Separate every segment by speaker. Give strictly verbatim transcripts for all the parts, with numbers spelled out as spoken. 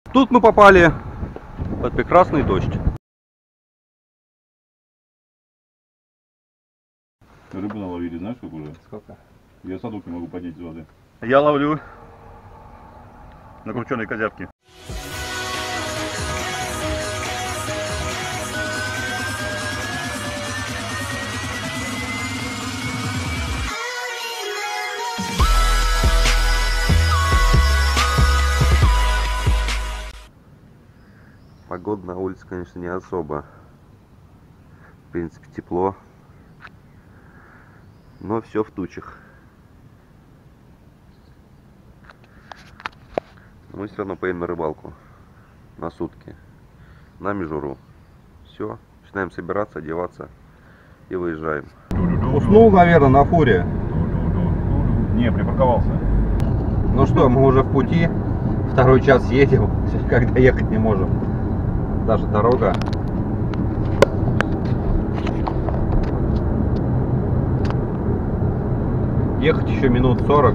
Speaker 1: Тут мы попали под прекрасный дождь.
Speaker 2: Рыбу наловили, знаешь, как уже?
Speaker 1: Сколько?
Speaker 2: Я садок не могу поднять из воды.
Speaker 1: Я ловлю на крученые козявки. Погода на улице, конечно, не особо. В принципе, тепло. Но все в тучах. Мы все равно поедем на рыбалку. На сутки. На Межуру. Все. Начинаем собираться, одеваться и выезжаем. Уснул, наверное, на фуре.
Speaker 2: Не, припарковался.
Speaker 1: Ну что, мы уже в пути. Второй час едем. Когда ехать не можем. Даже дорога. Ехать еще минут сорок.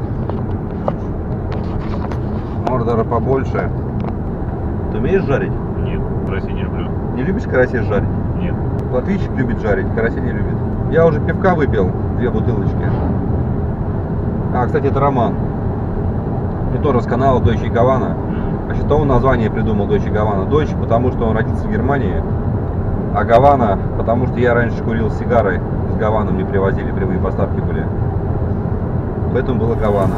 Speaker 1: Может даже побольше. Ты умеешь жарить?
Speaker 2: Нет, карасей не люблю.
Speaker 1: Не любишь карасей жарить?
Speaker 2: Нет.
Speaker 1: Латвийчик любит жарить, карасей не любит. Я уже пивка выпил, две бутылочки. А, кстати, это Роман. И тоже с канала Deutsche Gabbana. Вообще, то он название придумал Deutsche Gabbana. Deutsche, потому что он родился в Германии. А Гавана, потому что я раньше курил с сигарой. С Гавана мне привозили, прямые поставки были. Поэтому было Гавана.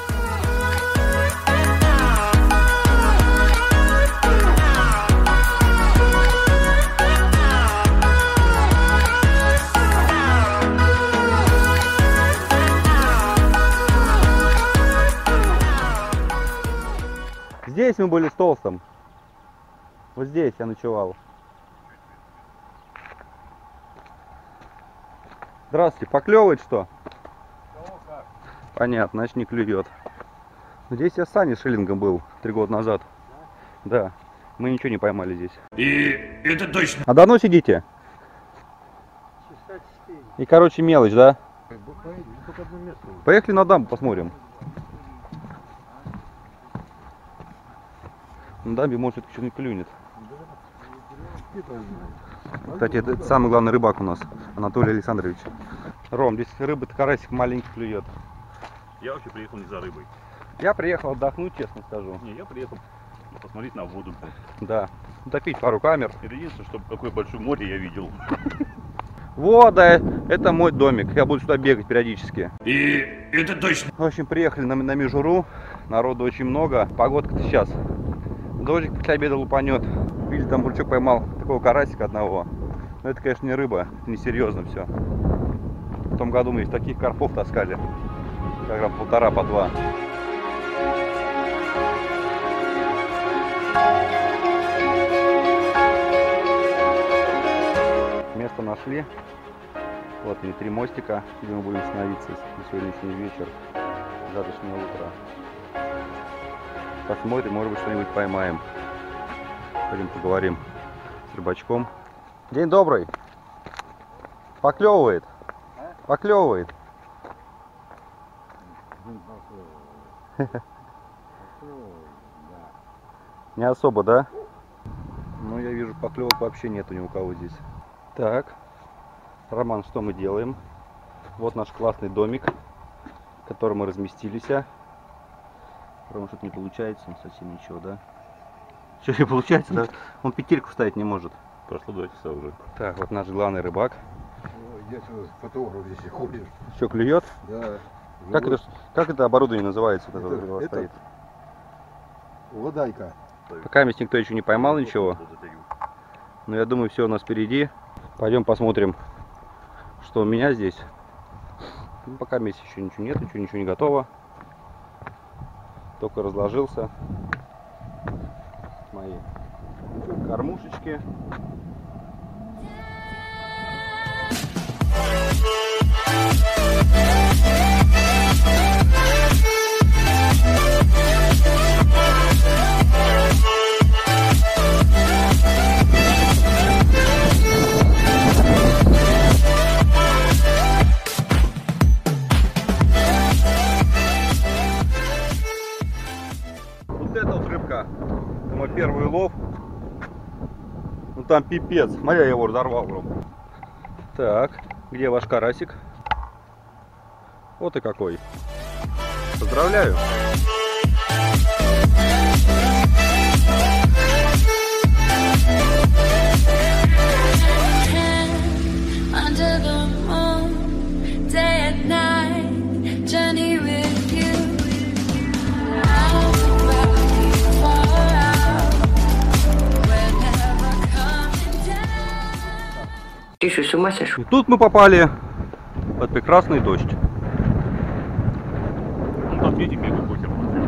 Speaker 1: Здесь мы были с Толстым. Вот здесь я ночевал. Здравствуйте, поклевывает что? Понятно, значит не клюет. Здесь я с Саней Шиллингом был три года назад. Да. Да, мы ничего не поймали здесь.
Speaker 2: И это точно.
Speaker 1: А давно сидите? И короче мелочь, да? Поехали на дамбу посмотрим. На дамбе может что-то не клюнет. Кстати, это самый главный рыбак у нас, Анатолий Александрович. Ром, здесь рыба-то карасик маленький клюет.
Speaker 2: Я вообще приехал не за рыбой.
Speaker 1: Я приехал отдохнуть, честно скажу.
Speaker 2: Не, я приехал посмотреть на воду.
Speaker 1: Да, допить пару камер.
Speaker 2: Это единственное, чтобы какое большое море я видел.
Speaker 1: Вот, да, это мой домик. Я буду сюда бегать периодически.
Speaker 2: И это точно.
Speaker 1: В общем, приехали на, на Межуру. Народу очень много. Погодка-то сейчас. Дождик после обеда лупанет. Видели, там Бурчук поймал такого карасика одного. Но это, конечно, не рыба. Это несерьезно все. В том году мы из таких карпов таскали. Килограмм полтора по два. Место нашли. Вот и три мостика, где мы будем остановиться на сегодняшний вечер, завтрашнее утро. Посмотрим, может быть, что-нибудь поймаем. Пойдем поговорим с рыбачком. День добрый. Поклевывает. Поклевывает. Не особо, да? Ну, я вижу, поклевок вообще нету ни у кого здесь. Так, Роман, что мы делаем? Вот наш классный домик, в котором мы разместились. Рома, что-то не получается, он совсем ничего, да? Что не получается, да? Он петельку вставить не может.
Speaker 2: Прошло два часа уже.
Speaker 1: Так, вот наш главный рыбак.
Speaker 3: Я что, фотограф здесь ходишь?
Speaker 1: Что, клюет?
Speaker 3: Да.
Speaker 1: Как это, как это оборудование называется? Вот это,
Speaker 3: Это,
Speaker 1: это,
Speaker 3: это ладайка.
Speaker 1: Пока здесь никто еще не поймал ничего. Но я думаю, все у нас впереди. Пойдем посмотрим, что у меня здесь. Ну, пока здесь еще ничего нет, ничего, ничего не готово. Только разложился. Мои кормушечки. первый улов. Ну там пипец. Смотри, я его разорвал, бро. Так, где ваш карасик? Вот и какой. Поздравляю.
Speaker 4: Ты что, с ума сошел?
Speaker 1: И тут мы попали под прекрасный дождь.
Speaker 2: Ну там видите, мега покер.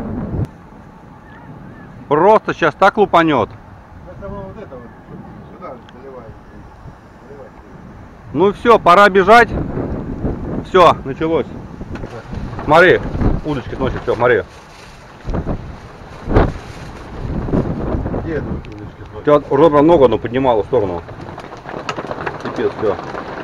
Speaker 1: Просто сейчас так лупанет.
Speaker 3: Это вот это вот сюда заливает. Заливает.
Speaker 1: Ну все, пора бежать. Все, началось. Смотри, удочки сносит, все, смотри.
Speaker 3: Где это вот удочки сносит?
Speaker 1: Тебя уже прям ногу одну поднимала в сторону. Пипец, все.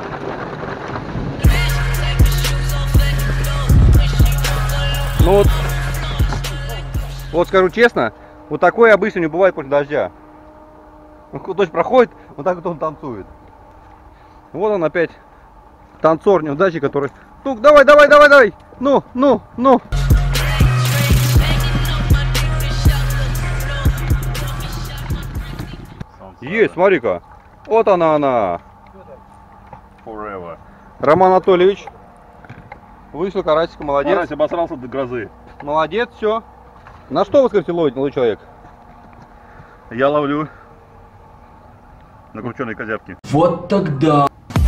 Speaker 1: Ну вот, вот скажу честно, вот такое обычно не бывает после дождя. Дождь проходит, вот так вот он танцует. Вот он опять, танцор неудачи, который... Ну, давай, давай, давай, давай! Ну, ну, ну! Есть, смотри-ка. Вот она, она.
Speaker 2: Forever.
Speaker 1: Роман Анатольевич. Вышел карасика, молодец.
Speaker 2: Карась обосрался до грозы.
Speaker 1: Молодец, все. На что вы, скажите, ловите, молодой человек?
Speaker 2: Я ловлю на крученой козявке.
Speaker 5: Вот тогда.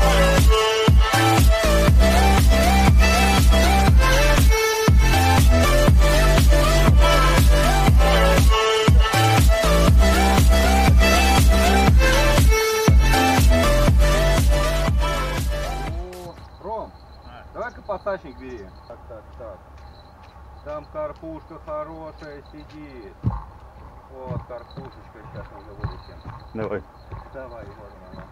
Speaker 1: Ром, давай-ка посачник бери. Так, так, так. Там карпушка хорошая сидит. Вот карпушечка, сейчас мы уже вылетим.
Speaker 2: Давай.
Speaker 1: Давай, вот она.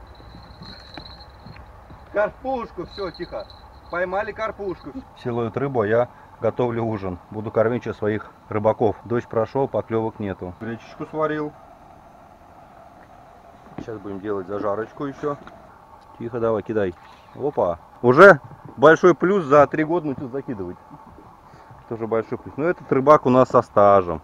Speaker 1: Карпушку, все, тихо. Поймали карпушку. Все ловят рыбу, а я готовлю ужин. Буду кормить сейчас своих рыбаков. Дождь прошел, поклевок нету. Гречечку сварил. Сейчас будем делать зажарочку еще. Тихо, давай, кидай. Опа. Уже большой плюс, за три года научился закидывать. Тоже большой плюс. Но этот рыбак у нас со стажем.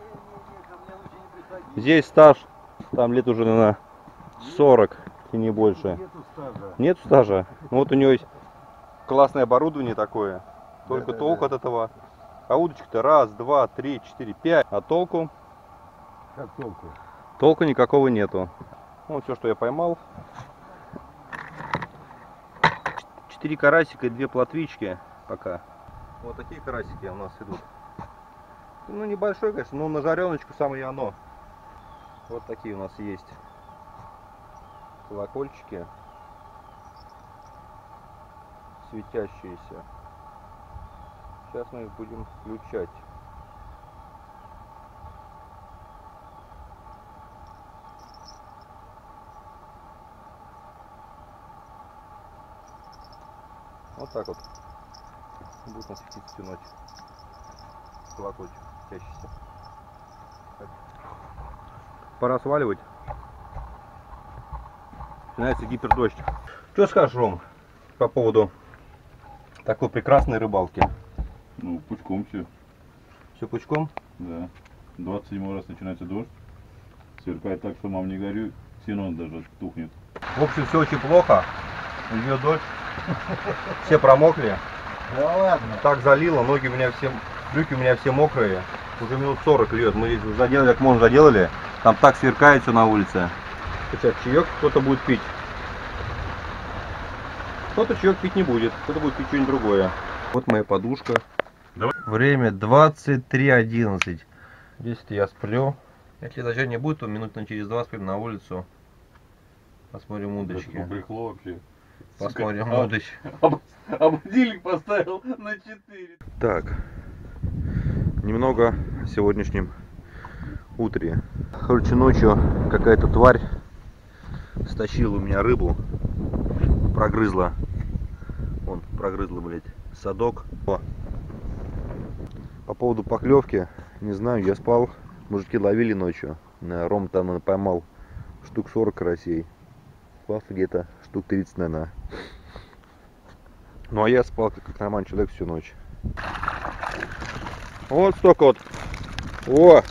Speaker 1: Здесь стаж, там лет уже на сорок, и не больше.
Speaker 3: Нету стажа.
Speaker 1: Нет стажа. Ну, вот у него есть классное оборудование такое. Только
Speaker 3: Да,
Speaker 1: толку
Speaker 3: да.
Speaker 1: от этого. А удочки-то раз, два, три, четыре, пять. А толку?
Speaker 3: Как толку?
Speaker 1: Толку никакого нету. Вот все, что я поймал. Четыре карасика и две плотвички пока. Вот такие карасики у нас идут. Ну, небольшой, конечно, но на жареночку самое оно. Вот такие у нас есть колокольчики. Светящиеся. Сейчас мы их будем включать. Вот так вот. Будет он светить всю ночь. Колокольчик светящийся. Так. Пора сваливать. Начинается гипердождь. Что скажешь, Ром, по поводу такой прекрасной рыбалки?
Speaker 2: Ну, пучком все.
Speaker 1: Все пучком?
Speaker 2: Да. двадцать седьмой раз начинается дождь. Сверкает так, что мам не горюй. Ксенон даже тухнет.
Speaker 1: В общем, все очень плохо. Идет дождь. Все промокли.
Speaker 3: Да ладно.
Speaker 1: Так залило, ноги у меня все, брюки у меня все мокрые. Уже минут сорок льет. Мы здесь уже заделали, как можно заделали. Там так сверкает все на улице. Сейчас чаек кто-то будет пить. Кто-то чаек пить не будет. Кто-то будет пить что-нибудь другое. Вот моя подушка.
Speaker 2: Давай.
Speaker 1: Время двадцать три одиннадцать. Здесь я сплю. Если дождя не будет, то минут на через два сплю на улицу. Посмотрим удочки.
Speaker 2: Брехло вообще.
Speaker 1: Посмотрим
Speaker 2: А,
Speaker 1: удочки.
Speaker 2: А будильник поставил на четыре.
Speaker 1: Так, немного о сегодняшнем утре. Короче, ночью какая-то тварь стащила у меня рыбу, прогрызла, вон, прогрызла, блядь, садок. О. По поводу поклевки, не знаю, я спал, мужики ловили ночью, Э, Ром там наверное, поймал штук сорок карасей. Класс где-то штук тридцать, наверное. Ну а я спал как нормальный человек всю ночь. Вот столько вот. О!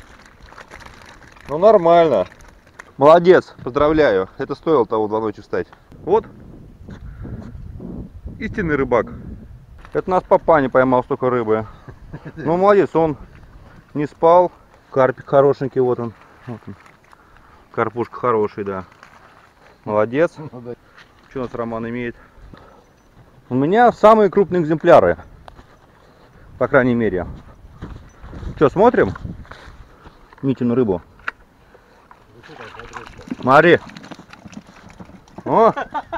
Speaker 1: Ну нормально. Молодец, поздравляю. Это стоило того два ночи встать. Вот. Истинный рыбак. Это нас папа не поймал столько рыбы. Ну молодец, он не спал. Карпик хорошенький, вот он. Вот он. Карпушка хороший, да. Молодец. Что у нас Роман имеет? У меня самые крупные экземпляры. По крайней мере. Что, смотрим? Митину рыбу. Смотри. О!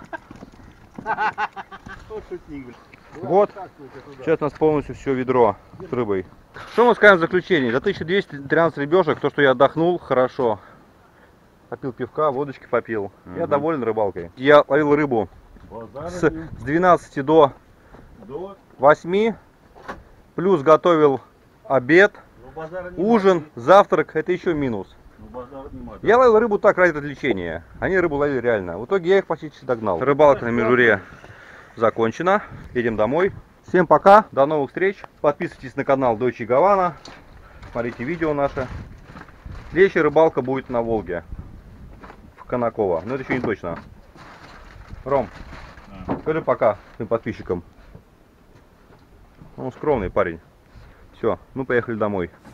Speaker 1: Вот. Сейчас у нас полностью все ведро с рыбой. Что мы скажем в заключении? За тысячу двести тринадцать рыбешек, то, что я отдохнул, хорошо. Попил пивка, водочки попил. Угу. Я доволен рыбалкой. Я ловил рыбу с, с двенадцати до восьми. Плюс готовил обед, ужин, завтрак. Это еще минус. Я ловил рыбу так ради развлечения. Они рыбу ловили реально. В итоге я их почти догнал. Рыбалка на Межуре закончена. Едем домой. Всем пока. До новых встреч. Подписывайтесь на канал Дойче Гавана. Смотрите видео наши. Следующая рыбалка будет на Волге. В Конаково. Но это еще не точно. Ром, а. скажи пока своим подписчикам. Он скромный парень. Все, мы поехали домой.